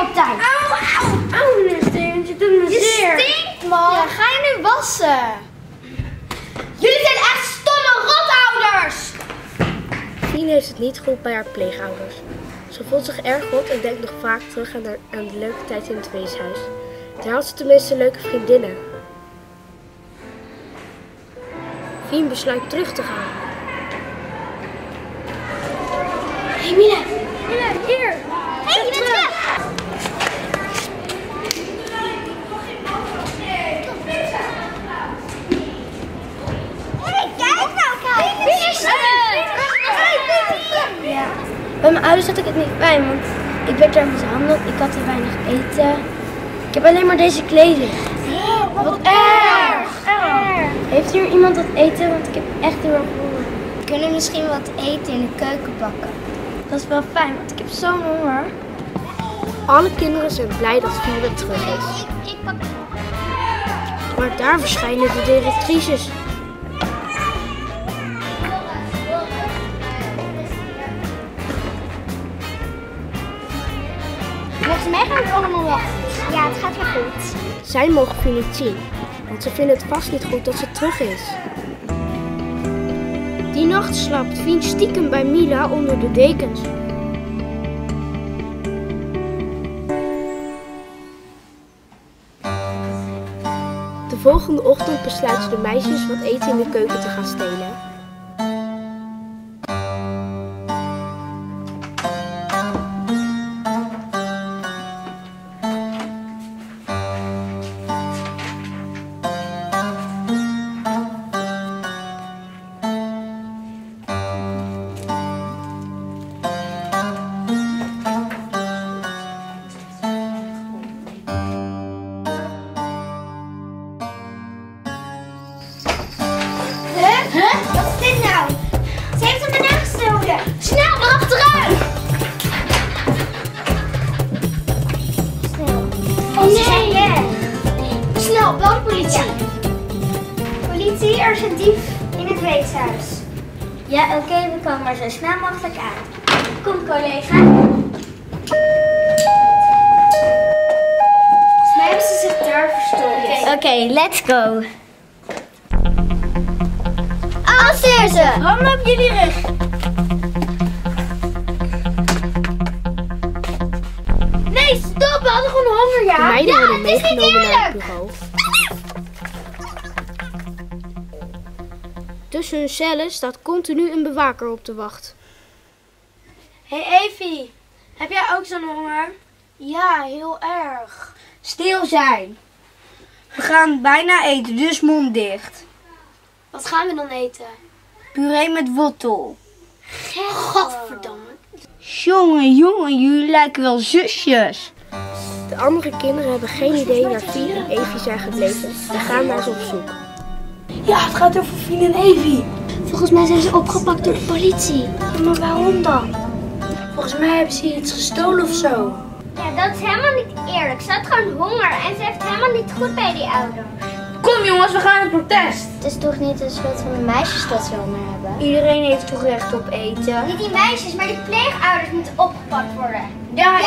op tijd. Auw, meneer Stevens, je doet me zeer. Je stinkt, man. Ja, ga je nu wassen? Jullie zijn echt stomme rotouders. Fien heeft het niet goed bij haar pleegouders. Ze voelt zich erg rot en denkt nog vaak terug aan de leuke tijd in het weeshuis. Daar had ze tenminste leuke vriendinnen. Fien besluit terug te gaan. Hé, Mila. Mila, hier. Hé, je bent terug. Hé, kijk nou, kijk. Wie is Ja. Bij mijn ouders had ik het niet fijn, want ik werd daar mishandeld. Ik had te weinig eten. Ik heb alleen maar deze kleding. Wat erg. Heeft hier iemand wat eten? Want ik heb echt heel erg honger. We kunnen misschien wat eten in de keuken bakken. Dat is wel fijn, want ik heb zo'n honger. Alle kinderen zijn blij dat Fien weer terug is. Ik pak... Maar daar verschijnen de directrices. Volgens mij gaat het allemaal wel goed. Ja, het gaat wel goed. Zij mogen Fien niet zien, want ze vinden het vast niet goed dat ze terug is. Die nacht slaapt Fien stiekem bij Mila onder de dekens. De volgende ochtend besluiten de meisjes wat eten in de keuken te gaan stelen. Wat is dit nou? Ze heeft hem bijna gestolen. Snel, erachteruit! Snel. Oh, ze zijn weg. Snel, bel de politie. Politie, er is een dief in het weeshuis. Ja, oké, we komen er zo snel mogelijk aan. Kom, collega. Volgens mij hebben ze zich daar verstopt. Oké, let's go. Arresteer ze! Handen op jullie rug! Nee, stop! We hadden gewoon honger, ja! De meiden Ja, worden het is niet meegenomen naar het eerlijk! bureau. Tussen hun cellen staat continu een bewaker op de wacht. Hé, Evie. Heb jij ook zo'n honger? Ja, heel erg. Stil zijn. We gaan bijna eten, dus mond dicht. Wat gaan we dan eten? Puree met wortel. Godverdamme. Jongen, jullie lijken wel zusjes. De andere kinderen hebben geen idee waar Fien en Evie zijn gebleven en gaan naar ze op zoek. Ja, het gaat over Fien en Evie. Volgens mij zijn ze opgepakt door de politie. Maar waarom dan? Volgens mij hebben ze iets gestolen of zo. Ja, dat is helemaal niet eerlijk. Ze had gewoon honger en ze heeft helemaal niet goed bij die ouders. Kom jongens, we gaan het protest. Het is toch niet de schuld van de meisjes dat ze honger hebben? Iedereen heeft toch recht op eten? Niet die meisjes, maar die pleegouders moeten opgepakt worden. Ja,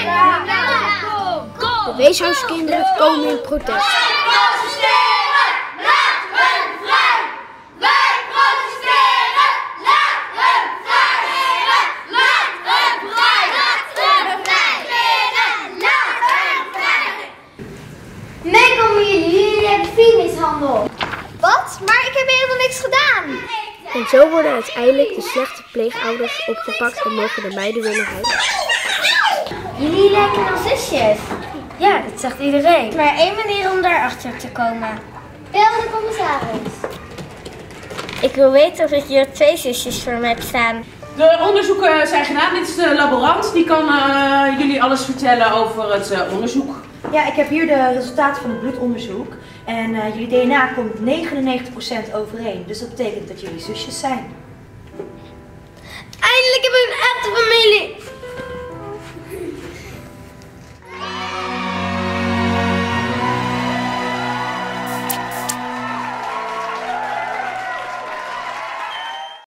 De weeshuiskinderen komen in protest. Protesteren! Laat hun vrij! Wij protesteren! Laat hun vrij! Laat hun vrij! Laat hun vrij! Laat hun vrij! Nee, komen jullie hebben Fien mishandeld. Wat? Maar ik heb helemaal niks gedaan. En zo worden uiteindelijk de slechte pleegouders opgepakt en mogen de meiden weer naar huis. Jullie lijken wel zusjes. Ja, dat zegt iedereen. Maar één manier om daarachter te komen. Bel de commissaris. Ik wil weten of ik hier 2 zusjes voor me heb staan. De onderzoeken zijn gedaan. Dit is de laborant. Die kan jullie alles vertellen over het onderzoek. Ja, ik heb hier de resultaten van het bloedonderzoek. En jullie DNA komt 99% overeen. Dus dat betekent dat jullie zusjes zijn. Eindelijk heb ik een echte familie.